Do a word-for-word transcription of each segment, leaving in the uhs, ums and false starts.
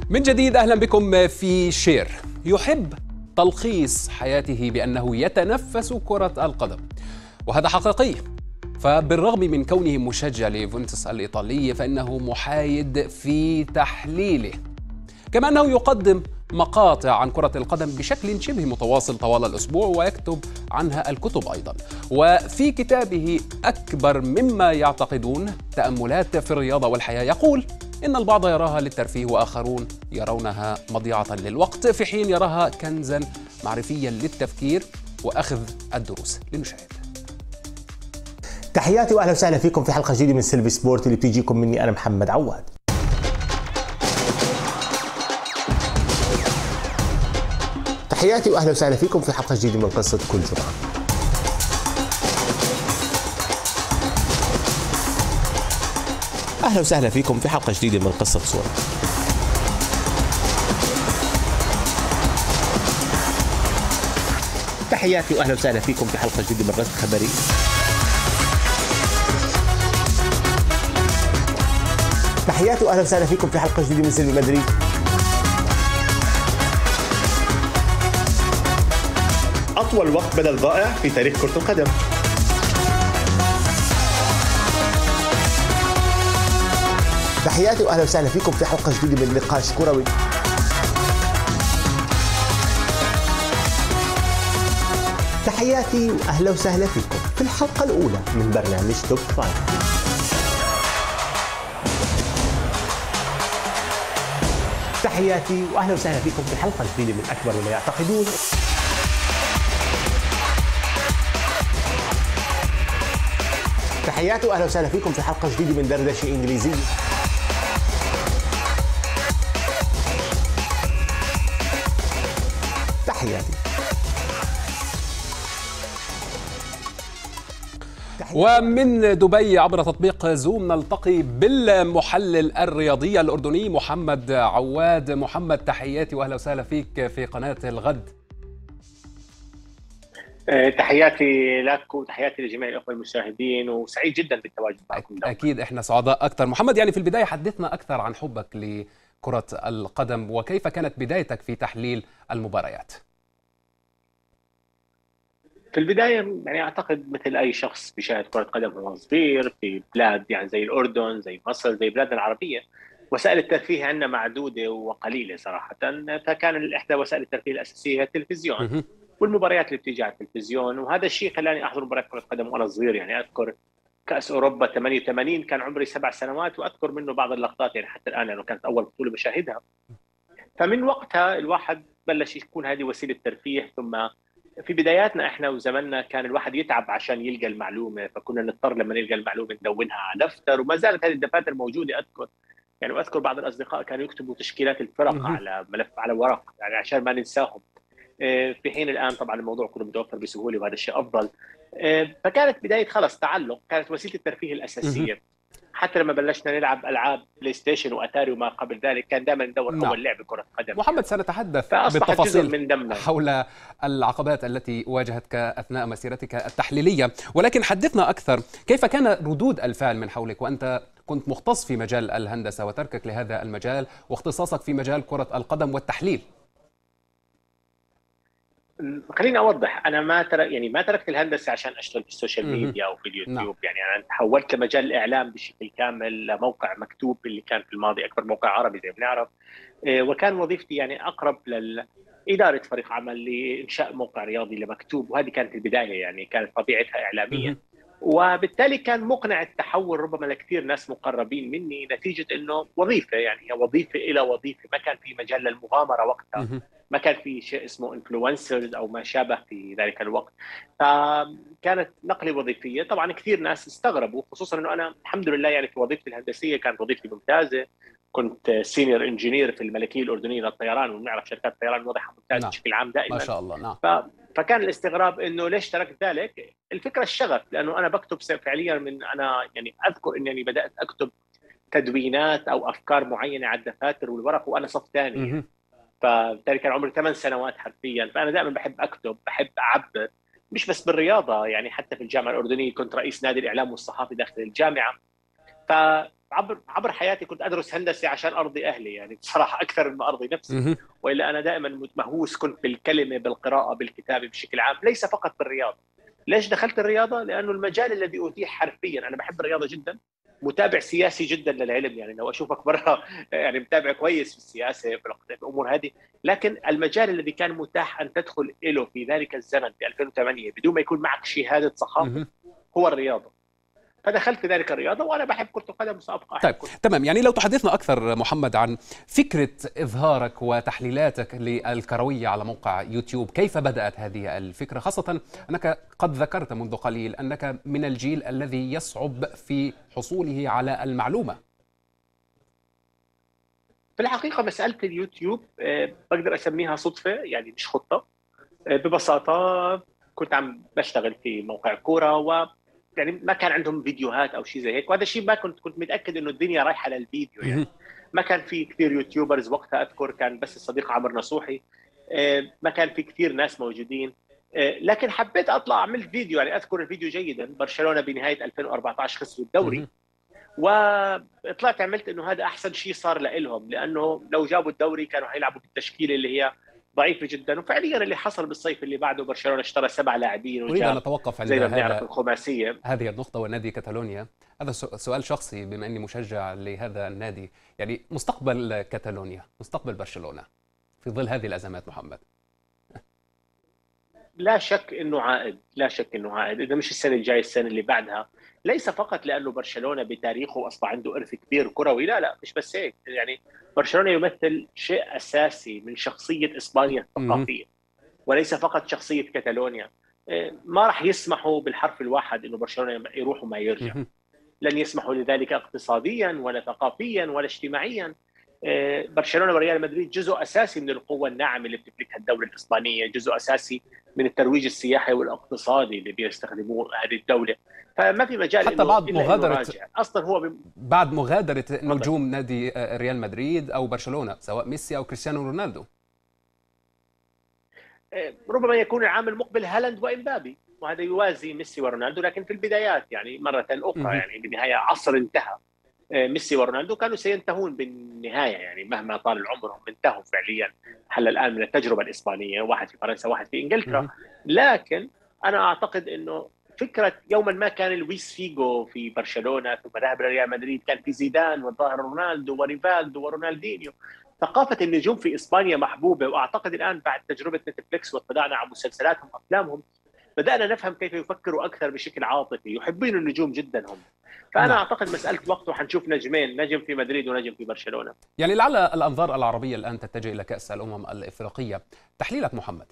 من جديد أهلا بكم في شير. يحب تلخيص حياته بأنه يتنفس كرة القدم، وهذا حقيقي. فبالرغم من كونه مشجع ليوفنتوس الإيطالي فإنه محايد في تحليله، كما أنه يقدم مقاطع عن كرة القدم بشكل شبه متواصل طوال الأسبوع ويكتب عنها الكتب أيضا. وفي كتابه أكبر مما يعتقدون، تأملات في الرياضة والحياة، يقول إن البعض يراها للترفيه وآخرون يرونها مضيعة للوقت، في حين يراها كنزا معرفيا للتفكير وأخذ الدروس. لنشاهد. تحياتي واهلا وسهلا فيكم في حلقه جديده من سيلفي سبورت اللي بتيجيكم مني انا محمد عواد. تحياتي واهلا وسهلا فيكم في حلقه جديده من قصه كل جمعه. اهلا وسهلا فيكم في حلقه جديده من قصه صورة. تحياتي واهلا وسهلا فيكم في حلقه جديده من رصد خبري. تحياتي واهلا وسهلا فيكم في حلقه جديده من سيلفي مدريد. اطول وقت بدل ضائع في تاريخ كره القدم. تحياتي واهلا وسهلا فيكم في حلقه جديده من نقاش كروي. تحياتي واهلا وسهلا فيكم في الحلقه الاولى من برنامج توب فايف. تحياتي واهلا وسهلا فيكم في حلقه جديده من اكبر مما يعتقدون. تحياتي واهلا وسهلا فيكم في حلقه جديده من دردشه انجليزيه. تحياتي. ومن دبي عبر تطبيق زوم نلتقي بالمحلل الرياضي الأردني محمد عواد. محمد، تحياتي وأهلا وسهلا فيك في قناة الغد. تحياتي لك وتحياتي لجميع الأخوة المشاهدين، وسعيد جدا بالتواجد معكم. أكيد إحنا سعداء أكثر. محمد، يعني في البداية حدثنا أكثر عن حبك لكرة القدم وكيف كانت بدايتك في تحليل المباريات. في البداية يعني أعتقد مثل أي شخص بيشاهد كرة قدم وهو صغير في بلاد يعني زي الأردن، زي مصر، زي بلادنا العربية، وسائل الترفيه عندنا معدودة وقليلة صراحة. فكان إحدى وسائل الترفيه الأساسية التلفزيون والمباريات اللي بتيجي على التلفزيون، وهذا الشيء خلاني أحضر مباريات كرة قدم وأنا صغير. يعني أذكر كأس أوروبا ثمانية وثمانين كان عمري سبع سنوات، وأذكر منه بعض اللقطات يعني حتى الآن لأنه كانت أول بطولة بشاهدها. فمن وقتها الواحد بلش يكون هذه وسيلة ترفيه. ثم في بداياتنا احنا وزماننا كان الواحد يتعب عشان يلقى المعلومه، فكنا نضطر لما نلقى المعلومه ندونها على دفتر، وما زالت هذه الدفاتر موجوده. اذكر يعني واذكر بعض الاصدقاء كانوا يكتبوا تشكيلات الفرق على ملف على ورق يعني عشان ما ننساهم، في حين الان طبعا الموضوع كله متوفر بسهوله وهذا الشيء افضل. فكانت بدايه خلص تعلق، كانت وسيله الترفيه الاساسيه. حتى لما بلشنا نلعب العاب بلاي ستيشن واتاري وما قبل ذلك كان دائما ندور نعم. اول لعبه كره قدم. محمد، سنتحدث بالتفاصيل من دمنا حول العقبات التي واجهتك اثناء مسيرتك التحليليه، ولكن حدثنا اكثر كيف كان ردود الفعل من حولك وانت كنت مختص في مجال الهندسه وتركك لهذا المجال واختصاصك في مجال كره القدم والتحليل. خليني اوضح، انا ما ترك يعني ما تركت الهندسه عشان اشتغل في السوشيال ميديا او في اليوتيوب. نعم. يعني انا تحولت لمجال الاعلام بشكل كامل، لموقع مكتوب اللي كان في الماضي اكبر موقع عربي زي ما بنعرف، وكان وظيفتي يعني اقرب لاداره فريق عمل لانشاء موقع رياضي لمكتوب، وهذه كانت البدايه يعني كانت طبيعتها اعلاميه. وبالتالي كان مقنع التحول ربما لكثير ناس مقربين مني، نتيجه انه وظيفه يعني هي وظيفه الى وظيفه، ما كان في مجال للمغامره وقتها، ما كان في شيء اسمه انفلونسرز او ما شابه في ذلك الوقت. فكانت نقله وظيفيه. طبعا كثير ناس استغربوا، خصوصا انه انا الحمد لله يعني في وظيفتي الهندسيه كانت وظيفتي ممتازه. كنت سينيور انجينير في الملكيه الاردنيه للطيران، ونعرف شركات الطيران وضعها ممتاز نعم. بشكل عام دائما ما شاء الله. نعم. ف... فكان الاستغراب انه ليش تركت ذلك. الفكره الشغف، لانه انا بكتب فعليا من انا يعني اذكر اني بدات اكتب تدوينات او افكار معينه على الدفاتر والورق وانا صف ثاني. فبالتالي كان عمري ثمان سنوات حرفيا. فانا دائما بحب اكتب، بحب اعبر، مش بس بالرياضه، يعني حتى في الجامعه الاردنيه كنت رئيس نادي الاعلام والصحافه داخل الجامعه. ف عبر عبر حياتي كنت ادرس هندسه عشان ارضي اهلي، يعني بصراحه اكثر من ارضي نفسي. مهم. والا انا دائما مهووس كنت بالكلمه، بالقراءه، بالكتابه بشكل عام، ليس فقط بالرياضه. ليش دخلت الرياضه؟ لانه المجال الذي اتيح حرفيا، انا بحب الرياضه جدا، متابع سياسي جدا للعلم، يعني لو اشوفك برا يعني متابع كويس في السياسه في الامور هذه. لكن المجال الذي كان متاح ان تدخل له في ذلك الزمن في ألفين وثمانية بدون ما يكون معك شهاده صحافه مهم. هو الرياضه. فدخلت في ذلك الرياضه، وانا بحب كره القدم وسابقا احب طيب كرة القدم. تمام، يعني لو تحدثنا أكثر محمد عن فكرة إظهارك وتحليلاتك للكروية على موقع يوتيوب، كيف بدأت هذه الفكرة، خاصة أنك قد ذكرت منذ قليل أنك من الجيل الذي يصعب في حصوله على المعلومة. في الحقيقه مساله اليوتيوب آه، بقدر اسميها صدفه، يعني مش خطه. آه، ببساطه كنت عم بشتغل في موقع كوره، و يعني ما كان عندهم فيديوهات او شيء زي هيك، وهذا الشيء ما كنت كنت متاكد انه الدنيا رايحه للفيديو يعني. مهم. ما كان في كثير يوتيوبرز وقتها، اذكر كان بس الصديق عمرو نصوحي. آه، ما كان في كثير ناس موجودين. آه، لكن حبيت اطلع اعمل فيديو، يعني اذكر الفيديو جيدا. برشلونه بنهايه ألفين وأربعة عشر خسروا الدوري، مهم. وطلعت عملت انه هذا احسن شيء صار لهم، لانه لو جابوا الدوري كانوا حيلعبوا بالتشكيله اللي هي ضعيفه جدا. وفعليا اللي حصل بالصيف اللي بعده برشلونه اشترى سبع لاعبين أريد أن وجاب نتوقف عند زي ما بنعرف هذا الخماسيه. هذه النقطة ونادي كاتالونيا. هذا سو- سؤال شخصي بما أني مشجع لهذا النادي، يعني مستقبل كاتالونيا، مستقبل برشلونة في ظل هذه الأزمات محمد. لا شك انه عائد، لا شك انه عائد، اذا مش السنه الجايه السنه اللي بعدها. ليس فقط لانه برشلونه بتاريخه اصبح عنده ارث كبير كروي، لا لا مش بس هيك. يعني برشلونه يمثل شيء اساسي من شخصيه اسبانيا مهم. الثقافيه، وليس فقط شخصيه كاتالونيا. إيه، ما راح يسمحوا بالحرف الواحد انه برشلونه يروح وما يرجع. مهم. لن يسمحوا لذلك اقتصاديا ولا ثقافيا ولا اجتماعيا. إيه، برشلونه وريال مدريد جزء اساسي من القوه الناعمه اللي بتملكها الدوله الاسبانيه، جزء اساسي من الترويج السياحي والاقتصادي اللي بيستخدموه هذه الدوله. فما في مجال حتى انه بعد الا انه مغادرة راجع. اصلا هو بم... بعد مغادرة تفضل. نجوم نادي آه، ريال مدريد أو برشلونة، سواء ميسي أو كريستيانو رونالدو. إيه، ربما يكون العام المقبل هالاند وامبابي، وهذا يوازي ميسي ورونالدو، لكن في البدايات يعني مره اخرى، مهم. يعني بالنهايه عصر انتهى. ميسي ورونالدو كانوا سينتهون بالنهايه، يعني مهما طال العمر هم انتهوا فعليا. هلا الان من التجربه الاسبانيه، واحد في فرنسا واحد في انجلترا. مهم. لكن انا اعتقد انه فكره يوما ما كان لويس فيجو في برشلونه، ثم ذهب لريال مدريد، كان في زيدان والظاهر رونالدو وريفالدو ورونالدينيو. ثقافه النجوم في اسبانيا محبوبه، واعتقد الان بعد تجربه نتفليكس واطلاعنا على مسلسلاتهم وافلامهم بدأنا نفهم كيف يفكروا أكثر بشكل عاطفي، يحبون النجوم جدا هم. فأنا نعم. أعتقد مسألة وقت وحنشوف نجمين، نجم في مدريد ونجم في برشلونة. يعني لعل الأنظار العربية الآن تتجه إلى كأس الأمم الإفريقية. تحليلك محمد.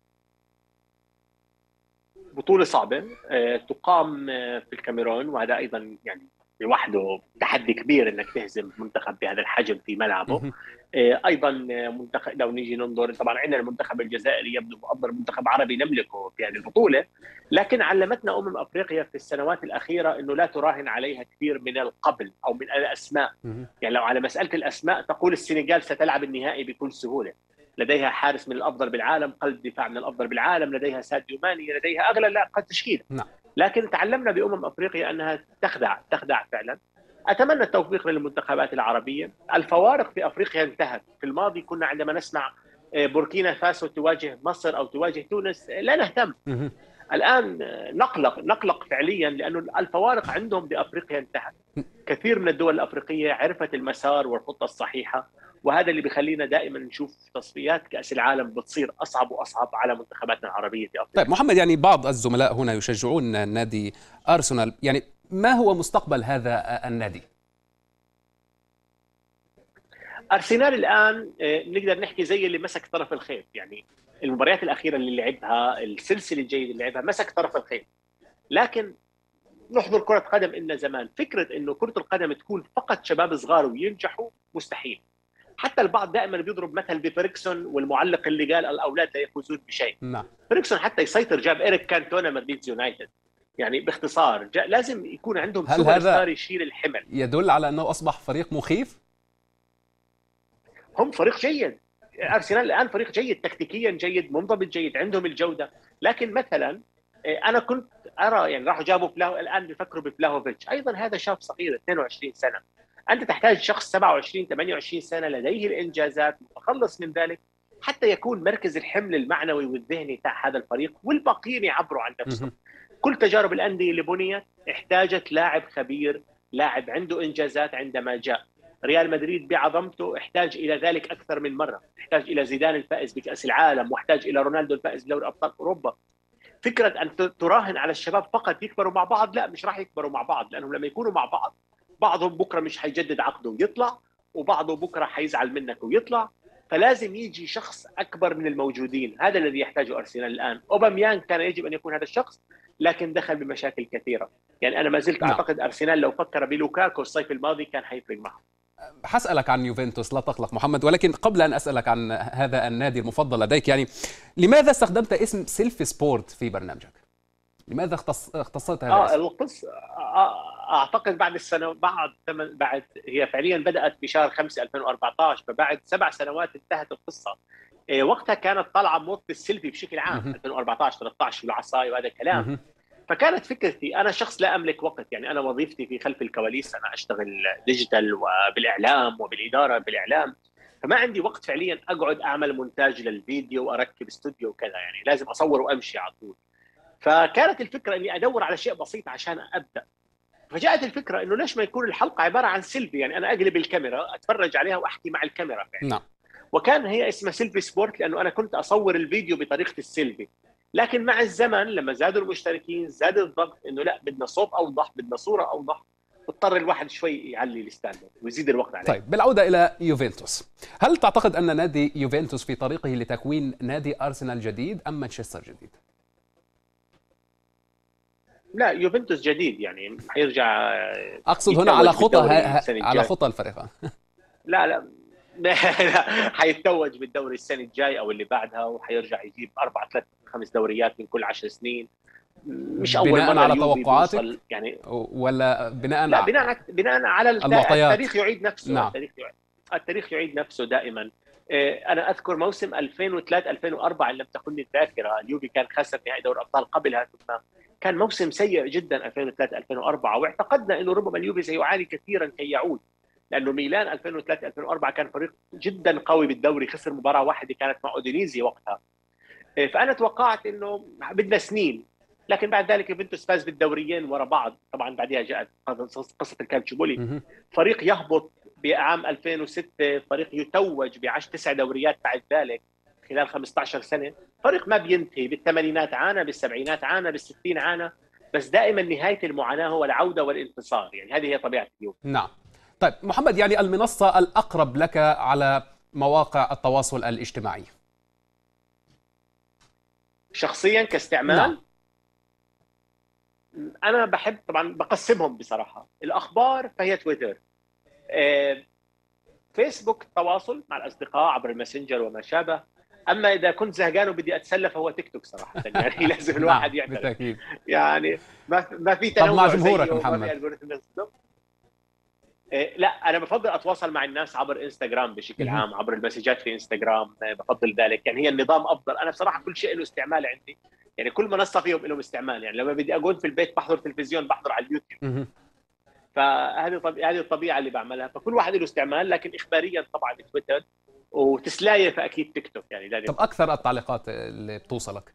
بطولة صعبة آه، تقام آه، في الكاميرون، وهذا أيضا يعني لوحده تحدي كبير انك تهزم منتخب بهذا الحجم في ملعبه. مهم. آه، ايضا منتخب، لو نيجي ننظر طبعا عندنا المنتخب الجزائري يبدو افضل منتخب عربي نملكه في هذه البطوله، لكن علمتنا امم افريقيا في السنوات الاخيره انه لا تراهن عليها كثير من القبل او من الاسماء. مهم. يعني لو على مساله الاسماء تقول السنغال ستلعب النهائي بكل سهوله، لديها حارس من الافضل بالعالم، قلب دفاع من الافضل بالعالم، لديها ساديو ماني، لديها اغلى لاعب تشكيله. نعم. لكن تعلمنا بامم افريقيا انها تخدع تخدع فعلا. اتمنى التوفيق للمنتخبات العربيه. الفوارق في افريقيا انتهت. في الماضي كنا عندما نسمع بوركينا فاسو تواجه مصر او تواجه تونس لا نهتم. مهم. الان نقلق نقلق فعليا، لانه الفوارق عندهم بافريقيا انتهت. كثير من الدول الافريقيه عرفت المسار والخطه الصحيحه، وهذا اللي بيخلينا دائما نشوف تصفيات كاس العالم بتصير اصعب واصعب على منتخباتنا العربيه في افريقيا. طيب محمد، يعني بعض الزملاء هنا يشجعون نادي ارسنال، يعني ما هو مستقبل هذا النادي؟ ارسنال الان نقدر نحكي زي اللي مسك طرف الخيط، يعني المباريات الاخيره اللي لعبها، السلسله الجيده اللي لعبها، مسك طرف الخيط. لكن نحضر كره قدم إلنا زمان، فكره انه كره القدم تكون فقط شباب صغار وينجحوا مستحيل. حتى البعض دائما بيضرب مثل بفريكسون والمعلق اللي قال الاولاد لا يفوزون بشيء. نعم. فريكسون حتى يسيطر جاب إيريك كانتونا من ليدز يونايتد. يعني باختصار لازم يكون عندهم سوبر ستار يشيل الحمل. يدل على انه اصبح فريق مخيف؟ هم فريق جيد، ارسنال الان فريق جيد، تكتيكيا جيد، منضبط جيد، عندهم الجوده. لكن مثلا انا كنت ارى يعني راحوا جابوا فلاو، الان بيفكروا بفلاهوفيتش، ايضا هذا شاب صغير اثنين وعشرين سنه. انت تحتاج شخص سبعة وعشرين ثمانية وعشرين سنه لديه الانجازات، متخلص من ذلك، حتى يكون مركز الحمل المعنوي والذهني تاع هذا الفريق، والباقيين يعبروا عن نفسهم. كل تجارب الانديه اللي بنيت احتاجت لاعب خبير، لاعب عنده انجازات. عندما جاء ريال مدريد بعظمته احتاج الى ذلك اكثر من مره، احتاج الى زيدان الفائز بكاس العالم، واحتاج الى رونالدو الفائز بدوري ابطال اوروبا. فكره ان تراهن على الشباب فقط يكبروا مع بعض، لا، مش راح يكبروا مع بعض، لانهم لما يكونوا مع بعض بعضهم بكره مش حيجدد عقده ويطلع، وبعضه بكره حيزعل منك ويطلع. فلازم يجي شخص اكبر من الموجودين. هذا الذي يحتاجه ارسنال الان. اوباميانغ كان يجب ان يكون هذا الشخص، لكن دخل بمشاكل كثيره. يعني انا ما زلت نعم. اعتقد ارسنال لو فكر بلوكاكو الصيف الماضي كان حيفرق معه. حسألك عن يوفنتوس، لا تقلق محمد، ولكن قبل أن أسألك عن هذا النادي المفضل لديك، يعني لماذا استخدمت اسم سيلفي سبورت في برنامجك؟ لماذا اختص... اختصرت هذا اه الاسم؟ القصه آه اعتقد بعد السنه بعد ثمان بعد هي فعليا بدات بشهر خمسة ألفين وأربعة عشر، فبعد سبع سنوات انتهت القصه. إيه وقتها كانت طالعه موضه السيلفي بشكل عام، ألفين وأربعة عشر ثلاثة عشر والعصايه وهذا الكلام. فكانت فكرتي، انا شخص لا املك وقت، يعني انا وظيفتي في خلف الكواليس، انا اشتغل ديجيتال وبالاعلام وبالاداره بالاعلام، فما عندي وقت فعليا اقعد اعمل مونتاج للفيديو واركب استوديو وكذا، يعني لازم اصور وامشي على طول. فكانت الفكره اني ادور على شيء بسيط عشان ابدا. فجاءت الفكره انه ليش ما يكون الحلقه عباره عن سيلفي، يعني انا اقلب الكاميرا اتفرج عليها واحكي مع الكاميرا فعلا. نعم. وكان هي اسمها سيلفي سبورت لانه انا كنت اصور الفيديو بطريقه السيلفي. لكن مع الزمن لما زادوا المشتركين زاد الضغط انه لا، بدنا صوت اوضح، بدنا صوره اوضح، اضطر الواحد شوي يعلي الستاندرد ويزيد الوقت عليه. طيب، بالعوده الى يوفنتوس، هل تعتقد ان نادي يوفنتوس في طريقه لتكوين نادي ارسنال جديد ام مانشستر جديد؟ لا، يوفنتوس جديد، يعني حيرجع. اقصد هنا على خطى على خطى الفريق. لا لا لا حيتوج بالدوري السنه الجاي او اللي بعدها، وحيرجع يجيب اربع ثلاث خمس دوريات من كل عشر سنين. مش اول بناء مره على توقعاتك يعني، ولا بناء لا بناء بناء على المعطيات؟ التاريخ يعيد نفسه. نعم. التاريخ يعيد. التاريخ يعيد نفسه دائما. انا اذكر موسم ألفين وثلاثة ألفين وأربعة، ان لم تخني الذاكره، اليوفي كان خسر نهائي دوري الابطال قبلها، ثم كان موسم سيء جدا ألفين وثلاثة ألفين وأربعة، واعتقدنا انه ربما اليوفي سيعاني كثيرا كي يعود، لانه ميلان ألفين وثلاثة ألفين وأربعة كان فريق جدا قوي بالدوري، خسر مباراه واحده كانت مع اودينيزي وقتها. فانا توقعت انه بدنا سنين، لكن بعد ذلك يوفنتوس فاز بالدوريين ورا بعض. طبعا بعدها جاءت قصه الكالتشوبولي، فريق يهبط بعام ألفين وستة، فريق يتوج بعشر تسع دوريات بعد ذلك خلال خمسة عشر سنه، فريق ما بينتهي. بالثمانينات عانى، بالسبعينات عانى، بالستين عانى، بس دائما نهايه المعاناه هو العوده والانتصار، يعني هذه هي طبيعه اليوم. نعم. طيب محمد، يعني المنصه الاقرب لك على مواقع التواصل الاجتماعي شخصيا كاستعمال؟ نعم. انا بحب طبعا بقسمهم بصراحه. الاخبار فهي تويتر، آه، فيسبوك تواصل مع الاصدقاء عبر الماسنجر وما شابه. اما اذا كنت زهقان وبدي اتسلى فهو تيك توك صراحه، يعني لازم الواحد يعمل بالتاكيد. يعني ما ما في تنوع. طب مع جمهورك محمد؟ لا، انا بفضل اتواصل مع الناس عبر انستغرام بشكل عام، عبر المسجات في انستغرام، بفضل ذلك، يعني هي النظام افضل. انا بصراحه كل شيء له استعمال عندي، يعني كل منصه فيهم لهم استعمال. يعني لما بدي اقعد في البيت بحضر تلفزيون بحضر على اليوتيوب، فهذه طبيعة هذه الطبيعه اللي بعملها. فكل واحد له استعمال، لكن اخباريا طبعا تويتر، وتسلايه فاكيد تيك توك. يعني لازم. طب اكثر التعليقات اللي بتوصلك؟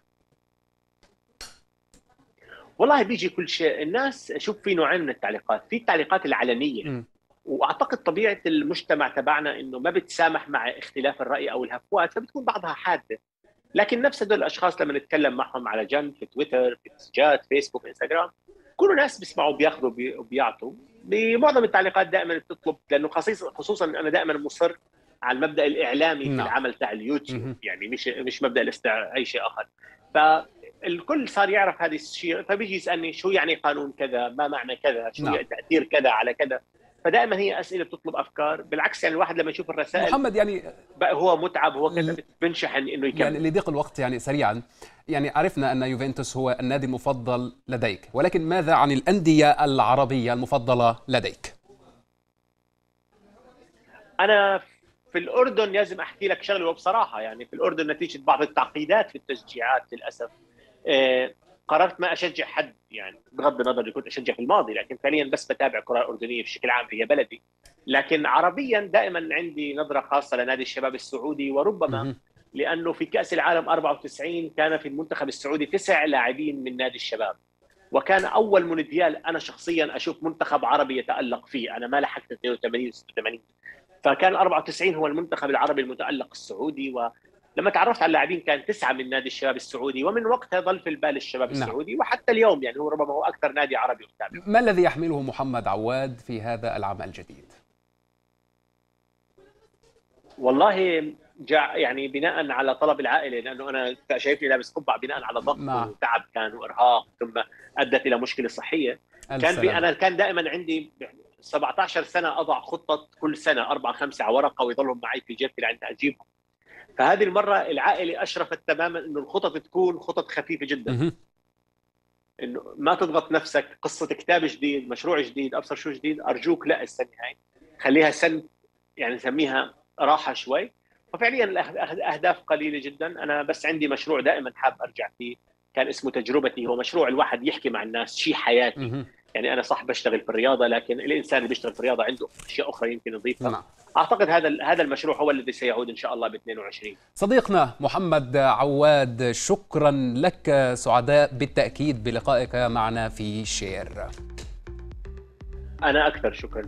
والله بيجي كل شيء. الناس شوف في نوعين من التعليقات، في التعليقات العلنيه، م. واعتقد طبيعه المجتمع تبعنا انه ما بتسامح مع اختلاف الراي او الهفوات، فبتكون بعضها حاده. لكن نفس هذول الاشخاص لما نتكلم معهم على جنب في تويتر، في مسجات، فيسبوك، انستغرام، كل ناس بيسمعوا بياخذوا وبيعطوا. بمعظم التعليقات دائما بتطلب، لانه خصيصا خصوصا انا دائما مصر على المبدا الاعلامي في العمل تاع اليوتيوب، يعني مش مش مبدا الاستع اي شيء اخر. فالكل صار يعرف هذا الشيء، فبيجي يسالني شو يعني قانون كذا، ما معنى كذا، شو يعني تاثير كذا على كذا. فدائما هي اسئله بتطلب افكار. بالعكس يعني الواحد لما يشوف الرسائل محمد، يعني هو متعب، هو كذا بنشحن انه يكمل. يعني لضيق الوقت يعني سريعا، يعني عرفنا ان يوفنتوس هو النادي المفضل لديك، ولكن ماذا عن الانديه العربيه المفضله لديك؟ انا في الاردن لازم احكي لك شغله، وبصراحه يعني في الاردن نتيجه بعض التعقيدات في التشجيعات للاسف، قررت ما اشجع حد، يعني بغض النظر اللي كنت اشجع في الماضي، لكن فعليا بس بتابع الكره الاردنيه بشكل عام، هي بلدي. لكن عربيا دائما عندي نظره خاصه لنادي الشباب السعودي، وربما لانه في كاس العالم أربعة وتسعين كان في المنتخب السعودي تسع لاعبين من نادي الشباب، وكان اول مونديال انا شخصيا اشوف منتخب عربي يتالق فيه. انا ما لحقت اثنين وثمانين ستة وثمانين، فكان أربعة وتسعين هو المنتخب العربي المتالق السعودي. ولما تعرفت على اللاعبين كان تسعه من نادي الشباب السعودي، ومن وقتها ظل في البال الشباب نعم. السعودي، وحتى اليوم يعني هو ربما هو اكثر نادي عربي متابع. ما الذي يحمله محمد عواد في هذا العام الجديد؟ والله جاء يعني بناء على طلب العائله، لانه انا شايفني لابس قبعه بناء على ضغط نعم. وتعب كان وارهاق، ثم ادت الى مشكله صحيه. كان بي انا كان دائما عندي سبعة عشر سنه اضع خطه كل سنه اربعه خمسه على ورقه ويظلهم معي في جيبتي لعند اجيبهم. فهذه المره العائله اشرفت تماما انه الخطط تكون خطط خفيفه جدا، انه ما تضغط نفسك. قصه كتاب جديد، مشروع جديد، ابصر شو جديد، ارجوك لا السنه هاي خليها سن، يعني نسميها راحه شوي. وفعليا الاهداف قليله جدا. انا بس عندي مشروع دائما حاب ارجع فيه، كان اسمه تجربتي. هو مشروع الواحد يحكي مع الناس شيء حياتي. يعني انا صح بشتغل في الرياضه، لكن الانسان اللي بيشتغل في الرياضه عنده اشياء اخرى يمكن يضيفها. نعم. اعتقد هذا هذا المشروع هو الذي سيعود ان شاء الله ب اثنين وعشرين. صديقنا محمد عواد، شكرا لك، سعداء بالتاكيد بلقائك معنا في شير. انا اكثر، شكرا.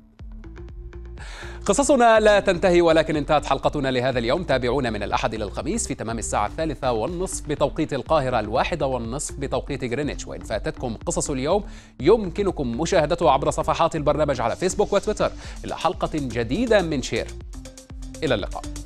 قصصنا لا تنتهي، ولكن انتهت حلقتنا لهذا اليوم. تابعونا من الأحد إلى الخميس في تمام الساعة الثالثة والنصف بتوقيت القاهرة، الواحدة والنصف بتوقيت غرينتش. وإن فاتتكم قصص اليوم يمكنكم مشاهدته عبر صفحات البرنامج على فيسبوك وتويتر. إلى حلقة جديدة من شير، إلى اللقاء.